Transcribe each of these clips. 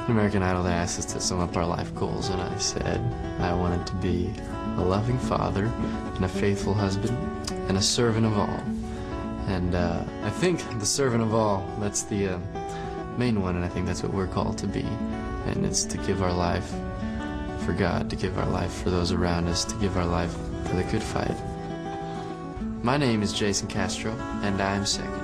American Idol, they asked us to sum up our life goals, and I said I wanted to be a loving father and a faithful husband and a servant of all. And I think the servant of all, that's the main one, and I think that's what we're called to be. And it's to give our life for God, to give our life for those around us, to give our life for the good fight. My name is Jason Castro, and I'm second.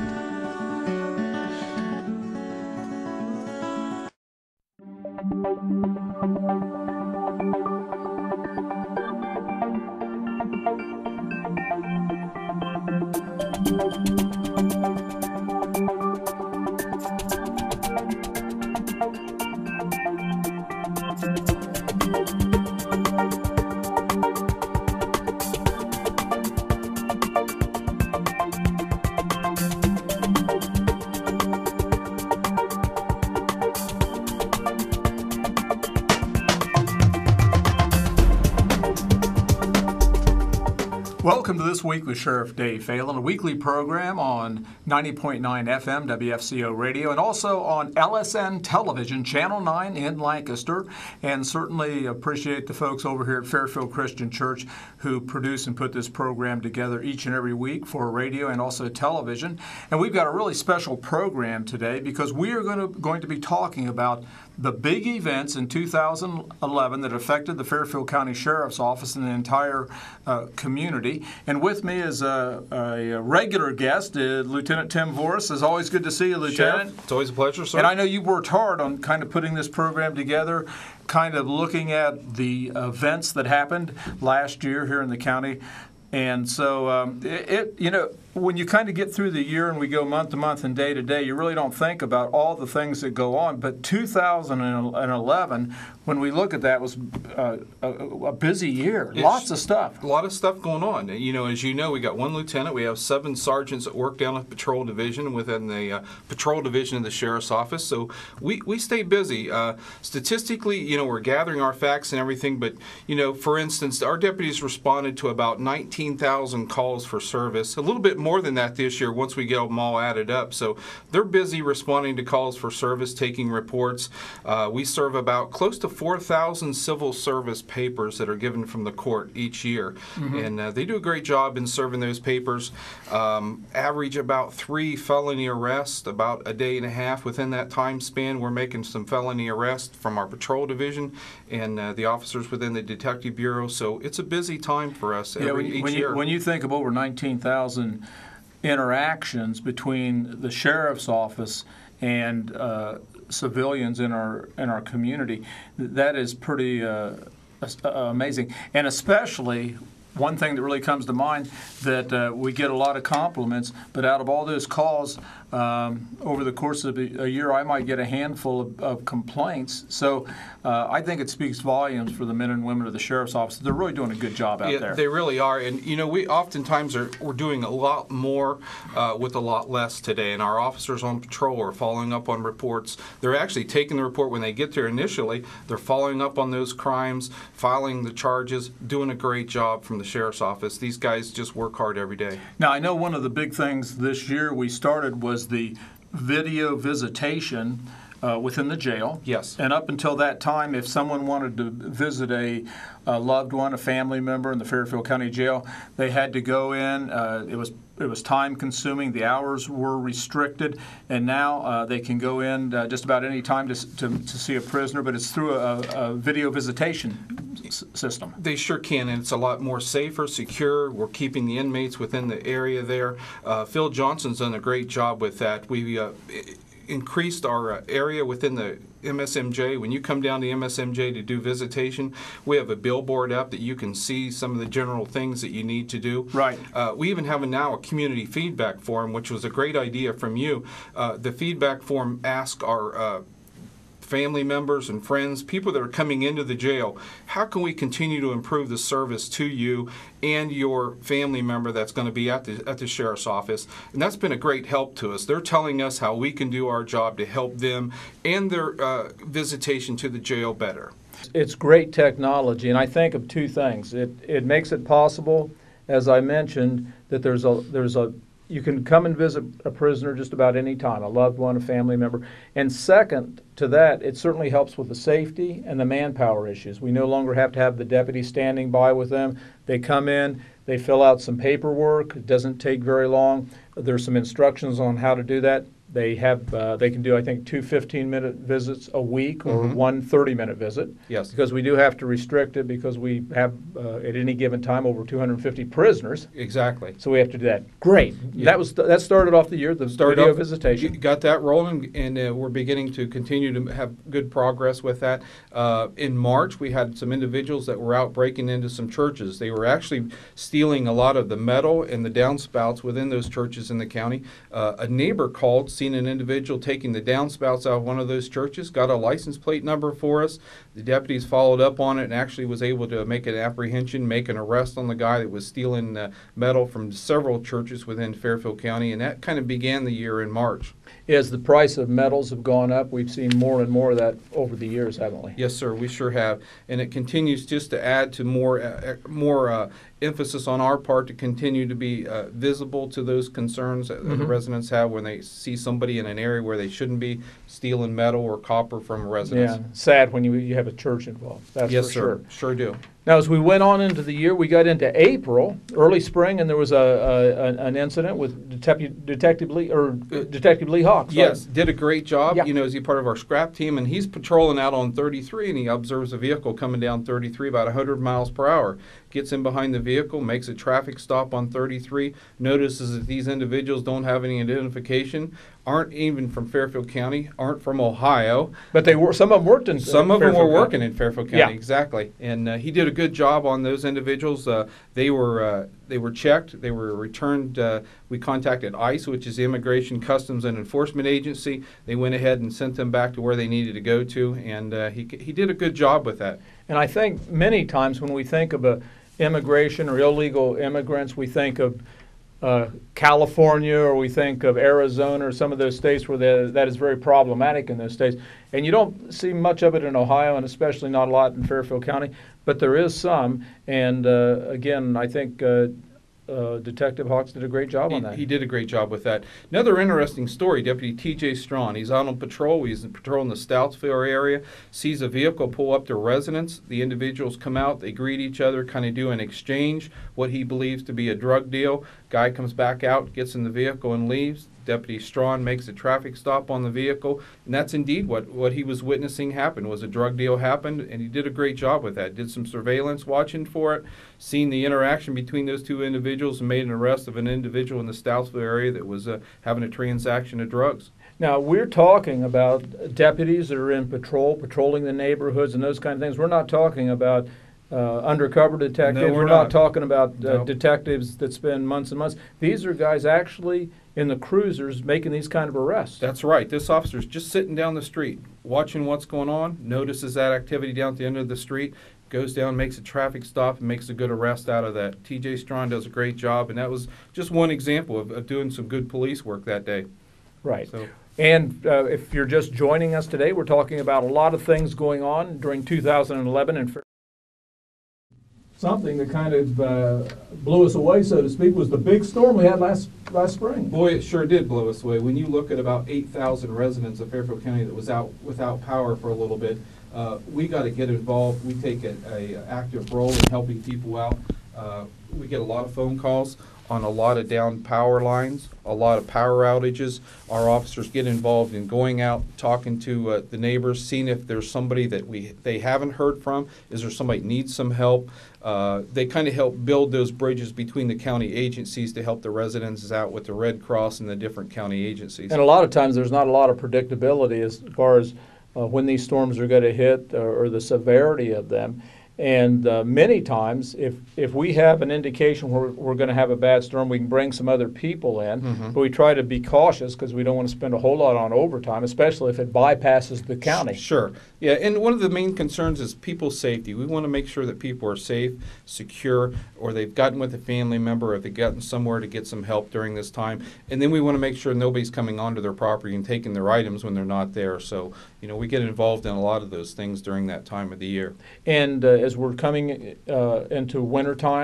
Welcome to This Week with Sheriff Dave Phelan, a weekly program on 90.9 FM WFCO Radio and also on LSN Television, Channel 9 in Lancaster. And certainly appreciate the folks over here at Fairfield Christian Church who produce and put this program together each and every week for radio and also television. And we've got a really special program today because we are going to be talking about the big events in 2011 that affected the Fairfield County Sheriff's Office and the entire community. And with me is a regular guest, Lieutenant Tim Voris. It's always good to see you, Lieutenant. Sheriff, it's always a pleasure, sir. And I know you worked hard on kind of putting this program together, kind of looking at the events that happened last year here in the county. And so, when you kind of get through the year and we go month to month and day to day, you really don't think about all the things that go on. But 2011, when we look at that, was a busy year. Lots of stuff. A lot of stuff going on. You know, as you know, we got one lieutenant. We have 7 sergeants that work down at the patrol division within the patrol division of the sheriff's office. So we stay busy. Statistically, you know, we're gathering our facts and everything. But, you know, for instance, our deputies responded to about 19,000 calls for service. A little bit more than that this year once we get them all added up. So they're busy responding to calls for service, taking reports. We serve about close to 4,000 civil service papers that are given from the court each year. Mm-hmm. And they do a great job in serving those papers. Average about 3 felony arrests, about a day and a half within that time span. We're making some felony arrests from our patrol division and the officers within the detective bureau. So it's a busy time for us each year. When you think of over 19,000 interactions between the sheriff's office and civilians in our community, that is pretty amazing. And especially one thing that really comes to mind that we get a lot of compliments, but out of all those calls over the course of a year, I might get a handful of complaints. So I think it speaks volumes for the men and women of the sheriff's office. They're really doing a good job out there. They really are. And, you know, we oftentimes we're doing a lot more with a lot less today. And our officers on patrol are following up on reports. They're actually taking the report when they get there initially. They're following up on those crimes, filing the charges, doing a great job from the sheriff's office. These guys just work hard every day. Now, I know one of the big things this year we started was the video visitation within the jail. Yes. And up until that time, if someone wanted to visit a loved one, a family member in the Fairfield County Jail, they had to go in. It was time consuming. The hours were restricted, and now they can go in just about any time to see a prisoner, but it's through a video visitation system. They sure can, and it's a lot more safer, secure. We're keeping the inmates within the area there. Phil Johnson's done a great job with that. We increased our area within the MSMJ. When you come down to MSMJ to do visitation, we have a billboard up that you can see some of the general things that you need to do. Right. We even have now a community feedback form, which was a great idea from you. The feedback form asks our family members and friends, people that are coming into the jail, how can we continue to improve the service to you and your family member that's going to be at the sheriff's office? And that's been a great help to us. They're telling us how we can do our job to help them and their visitation to the jail better. It's great technology, and I think of 2 things. It makes it possible, as I mentioned, that there's a you can come and visit a prisoner just about any time, a loved one, a family member. And second to that, it certainly helps with the safety and the manpower issues. We no longer have to have the deputy standing by with them. They come in, they fill out some paperwork. It doesn't take very long. There's some instructions on how to do that. They can do, I think, 2 15-minute visits a week or one 30-minute visit. Yes. Because we do have to restrict it because we have, at any given time, over 250 prisoners. Exactly. So we have to do that. Great. Yeah. That started off the year, the video visitation. Got that rolling, and we're beginning to continue to have good progress with that. In March, we had some individuals that were out breaking into some churches. They were actually stealing a lot of the metal and the downspouts within those churches in the county. A neighbor called, seen an individual taking the downspouts out of one of those churches, got a license plate number for us. The deputies followed up on it and actually was able to make an apprehension, make an arrest on the guy that was stealing metal from several churches within Fairfield County, and that kind of began the year in March. As the price of metals have gone up, we've seen more and more of that over the years, haven't we? Yes, sir, we sure have. And it continues just to add to more emphasis on our part to continue to be visible to those concerns that the residents have when they see somebody in an area where they shouldn't be stealing metal or copper from residents. Yeah, sad when you have a church involved. That's Yes, for sir, sure. sure do. Now, as we went on into the year, we got into April, early spring, and there was an incident with Detective Lee Hawks. Yes, did a great job. Yeah. You know, is he part of our scrap team? And he's patrolling out on 33, and he observes a vehicle coming down 33 about 100 miles per hour. Gets in behind the vehicle, makes a traffic stop on 33, notices that these individuals don't have any identification, aren't even from Fairfield County, aren't from Ohio. But some of them worked in Some of them were Fairfield working County. in Fairfield County, Yeah. exactly. And he did a good job on those individuals. They were checked. They were returned. We contacted ICE, which is the Immigration, Customs, and Enforcement Agency. They went ahead and sent them back to where they needed to go to, and he did a good job with that. And I think many times when we think of immigration or illegal immigrants, we think of California, or we think of Arizona, or some of those states where that is very problematic in those states. And you don't see much of it in Ohio, and especially not a lot in Fairfield County, but there is some. And again, I think Detective Hawks did a great job on that. He did a great job with that. Another interesting story, Deputy T.J. Strawn. He's out on patrol. He's patrolling the Stoutsville area, sees a vehicle pull up to residence. The individuals come out. They greet each other, kind of do an exchange, what he believes to be a drug deal. Guy comes back out, gets in the vehicle, and leaves. Deputy Strawn makes a traffic stop on the vehicle, and that's indeed what he was witnessing happen, was a drug deal happened, and he did a great job with that. Did some surveillance watching for it, seen the interaction between those two individuals, and made an arrest of an individual in the Stoutsville area that was having a transaction of drugs. Now, we're talking about deputies that are in patrolling the neighborhoods and those kind of things. We're not talking about undercover detectives. No, we're not not. talking about No. detectives that spend months and months. These are guys actually in the cruisers making these kind of arrests. That's right. This officer's just sitting down the street, watching what's going on, notices that activity down at the end of the street, goes down, makes a traffic stop, and makes a good arrest out of that. T.J. Strawn does a great job, and that was just one example of doing some good police work that day. Right. So, And if you're just joining us today, we're talking about a lot of things going on during 2011 and something that kind of blew us away, so to speak, was the big storm we had last spring. boy, it sure did blow us away. When you look at about 8,000 residents of Fairfield County that was out without power for a little bit, we got to get involved. We take a active role in helping people out. We get a lot of phone calls on a lot of down power lines, a lot of power outages. Our officers get involved in going out, talking to the neighbors, seeing if there's somebody that they haven't heard from. Is there somebody that needs some help? They kind of help build those bridges between the county agencies to help the residents out with the Red Cross and the different county agencies. And a lot of times there's not a lot of predictability as far as when these storms are going to hit or the severity of them. And many times, if we have an indication we're going to have a bad storm, we can bring some other people in. Mhm. But we try to be cautious because we don't want to spend a whole lot on overtime, especially if it bypasses the county. Sure. Yeah, and one of the main concerns is people's safety. We want to make sure that people are safe, secure, or they've gotten with a family member, or they've gotten somewhere to get some help during this time. And then we want to make sure nobody's coming onto their property and taking their items when they're not there. So, we get involved in a lot of those things during that time of the year. And as we're coming into wintertime,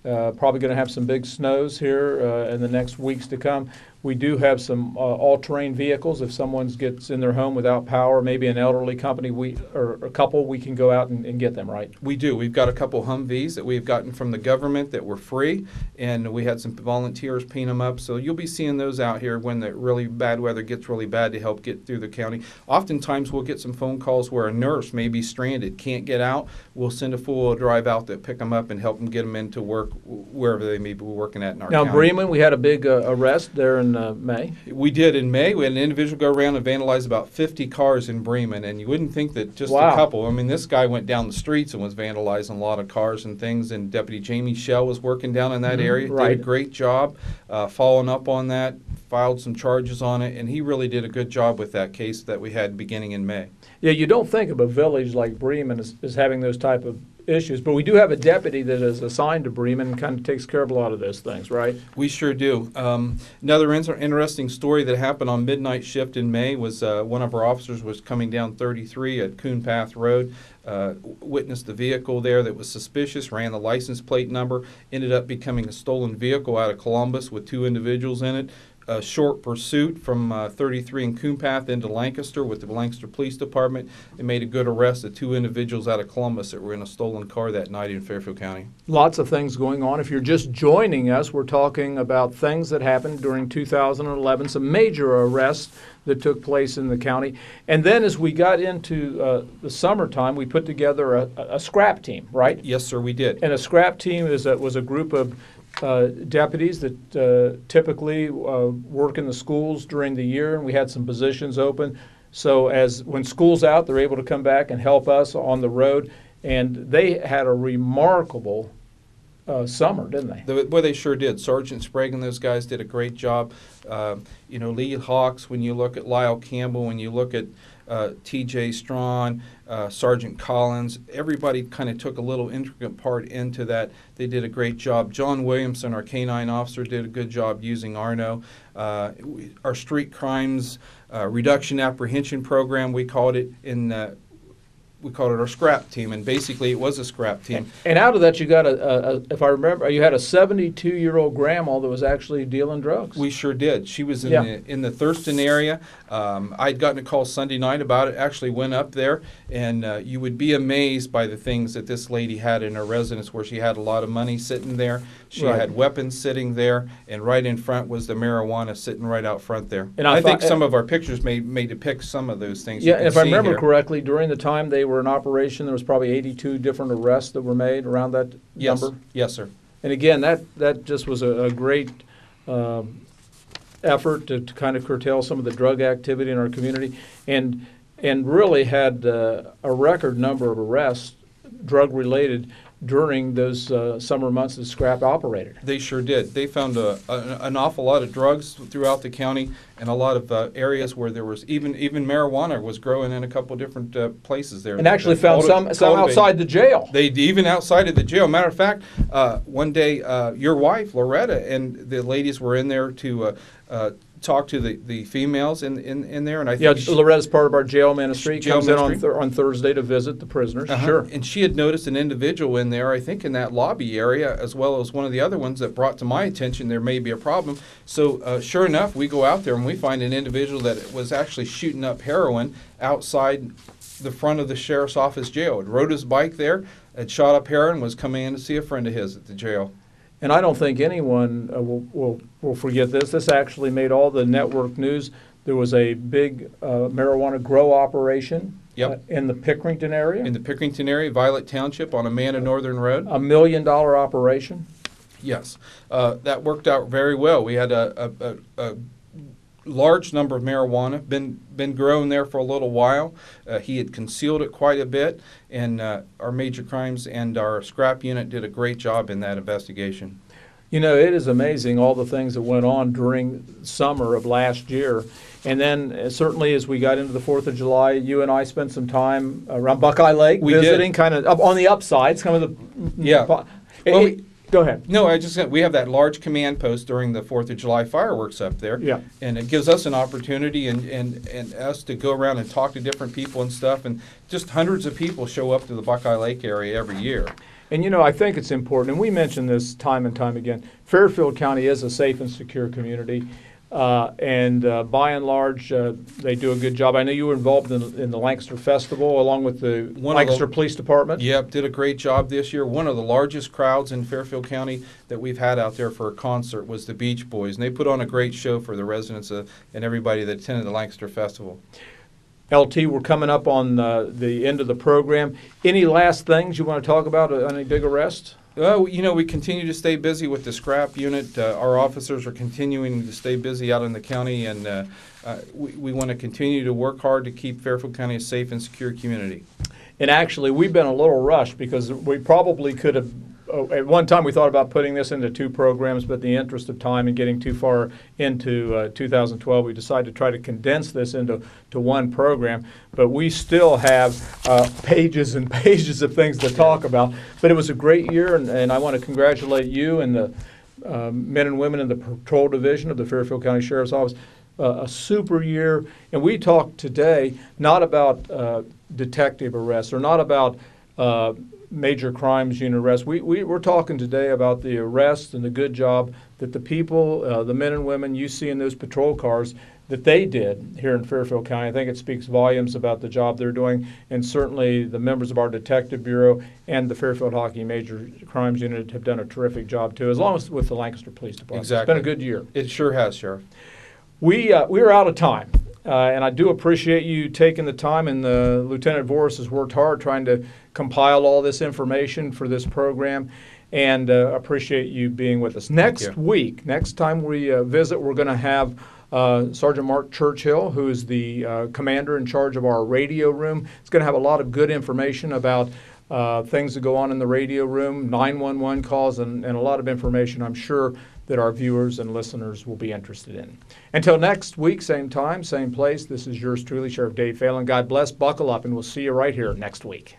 Probably going to have some big snows here in the next weeks to come. We do have some all-terrain vehicles. If someone gets in their home without power, maybe an elderly company or a couple, we can go out and get them, right? We do. We've got a couple Humvees that we've gotten from the government that were free, and we had some volunteers paint them up. So you'll be seeing those out here when the really bad weather gets really bad to help get through the county. Oftentimes we'll get some phone calls where a nurse may be stranded, can't get out. We'll send a full drive out to pick them up and help them get them into work wherever they may be working at in our county. Now, Bremen, we had a big arrest there in May. We did in May. We had an individual go around and vandalize about 50 cars in Bremen, and you wouldn't think that just Wow. a couple. I mean, this guy went down the streets and was vandalizing a lot of cars and things, and Deputy Jamie Shell was working down in that area. right. Did a great job following up on that, filed some charges on it, and he really did a good job with that case that we had beginning in May. Yeah, you don't think of a village like Bremen as having those type of issues, but we do have a deputy that is assigned to Bremen and kind of takes care of a lot of those things, right? We sure do. Another interesting story that happened on midnight shift in May was one of our officers was coming down 33 at Coon Path Road, witnessed the vehicle there that was suspicious, ran the license plate number, ended up becoming a stolen vehicle out of Columbus with 2 individuals in it. A short pursuit from 33 in Coon Path into Lancaster with the Lancaster Police Department. They made a good arrest of 2 individuals out of Columbus that were in a stolen car that night in Fairfield County. Lots of things going on. If you're just joining us, we're talking about things that happened during 2011, some major arrests that took place in the county. And then as we got into the summertime, we put together a scrap team, right? Yes, sir, we did. And a scrap team was a group of deputies that typically work in the schools during the year, and we had some positions open. So when school's out, they're able to come back and help us on the road. And they had a remarkable summer, didn't they? Well, they sure did. Sergeant Sprague and those guys did a great job. Lee Hawks, when you look at Lyle Campbell, when you look at T.J. Strawn, Sergeant Collins, everybody kind of took a little intricate part into that. They did a great job. John Williamson, our K-9 officer, did a good job using Arno. Our street crimes reduction apprehension program, we called it our scrap team, and basically it was a scrap team. And out of that, you got if I remember, you had a 72-year-old grandma that was actually dealing drugs. We sure did. She was in the Thurston area. I'd gotten a call Sunday night about it. Actually went up there, and you would be amazed by the things that this lady had in her residence, where she had a lot of money sitting there. She had weapons sitting there, and right in front was the marijuana sitting right out front there. And I think some of our pictures may depict some of those things. Yeah, if I remember correctly, during the time they were in operation, there was probably 82 different arrests that were made around that number. Yes, sir. And again, that just was a great effort to kind of curtail some of the drug activity in our community, and really had a record number of arrests, drug-related, during those summer months that Scrap operated. They sure did. They found an awful lot of drugs throughout the county, and a lot of areas where there was even marijuana was growing in a couple different places there. And actually found some outside the jail. They even outside of the jail. Matter of fact, one day your wife Loretta and the ladies were in there to talk to the females in there, and I think Loretta's part of our jail ministry. Comes in on Thursday to visit the prisoners. Sure. And she had noticed an individual in there, I think in that lobby area, as well as one of the other ones that brought to my attention there may be a problem. So sure enough, we go out there and we find an individual that was actually shooting up heroin outside the front of the sheriff's office jail. Had rode his bike there, had shot up heroin, was coming in to see a friend of his at the jail. And I don't think anyone will forget this. This actually made all the network news. There was a big marijuana grow operation in the Pickerington area. In the Pickerington area, Violet Township on Amana Northern Road. $1 million operation. Yes. That worked out very well. We had a large number of marijuana, been grown there for a little while. He had concealed it quite a bit, and our major crimes and our scrap unit did a great job in that investigation. You know, it is amazing all the things that went on during summer of last year. And then certainly as we got into the 4th of July, you and I spent some time around Buckeye Lake visiting, kind of up on the upsides, kind of the Go ahead. No, we have that large command post during the 4th of July fireworks up there. Yeah. And it gives us an opportunity and us to go around and talk to different people and stuff. And just hundreds of people show up to the Buckeye Lake area every year. And, I think it's important, and we mention this time and time again, Fairfield County is a safe and secure community. And by and large, they do a good job. I know you were involved in the Lancaster Festival along with the Lancaster Police Department. Yep, did a great job this year. One of the largest crowds in Fairfield County that we've had out there for a concert was the Beach Boys, and they put on a great show for the residents and everybody that attended the Lancaster Festival. LT, we're coming up on the end of the program. Any last things you want to talk about? Any big arrests? Well, we continue to stay busy with the scrap unit. Our officers are continuing to stay busy out in the county, and we want to continue to work hard to keep Fairfield County a safe and secure community. And actually, we've been a little rushed because we probably could have, at one time we thought about putting this into 2 programs, but in the interest of time and getting too far into 2012, we decided to try to condense this into 1 program. But we still have pages and pages of things to talk about. But it was a great year, and I want to congratulate you and the men and women in the Patrol Division of the Fairfield County Sheriff's Office. A super year. And we talked today not about detective arrests or not about major crimes unit arrests. We're talking today about the arrests and the good job that the people, the men and women you see in those patrol cars, that they did here in Fairfield County. I think it speaks volumes about the job they're doing, and certainly the members of our Detective Bureau and the Fairfield Hockey Major Crimes Unit have done a terrific job too, as long as with the Lancaster Police Department. Exactly. It's been a good year. It sure has, Sheriff. We are out of time, and I do appreciate you taking the time, and Lieutenant Voris has worked hard trying to compile all this information for this program, and appreciate you being with us. Next time we visit, we're going to have Sergeant Mark Churchill, who is the commander in charge of our radio room. It's going to have a lot of good information about things that go on in the radio room, 911 calls, and a lot of information I'm sure that our viewers and listeners will be interested in. Until next week, same time, same place, this is yours truly, Sheriff Dave Phelan. God bless, buckle up, and we'll see you right here next week.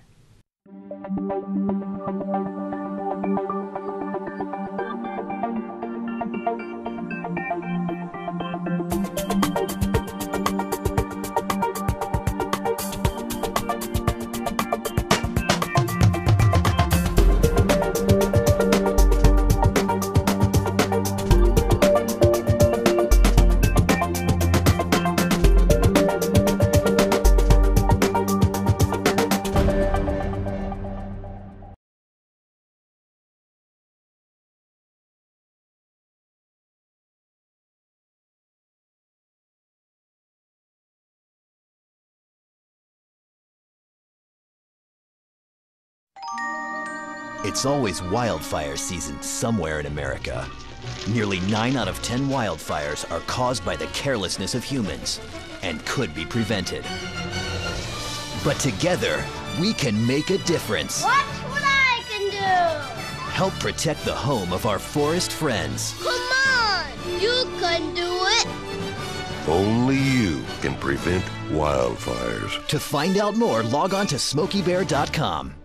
It's always wildfire season somewhere in America. Nearly 9 out of 10 wildfires are caused by the carelessness of humans and could be prevented. But together, we can make a difference. Watch what I can do! Help protect the home of our forest friends. Come on! You can do it! Only you can prevent wildfires. To find out more, log on to SmokeyBear.com.